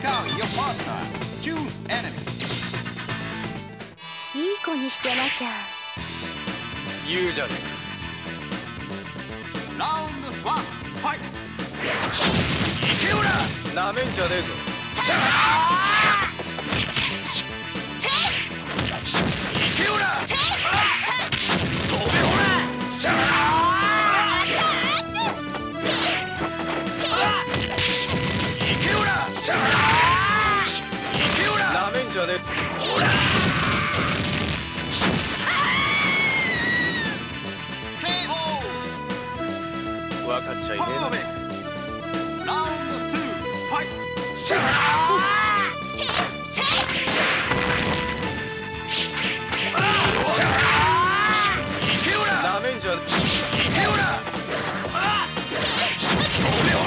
out your partner. Choose enemy. いい子にしてなきゃ。 言うじゃねえ Round 1 fight. 行けよな。なめんじゃねえぞ。行けよな。飛べほら。行けよな。行けよな。なめんじゃねえ。ほら。分かっちゃいねえな。 Round 2 fight. なめんじゃねえ。行けよな。飛べほ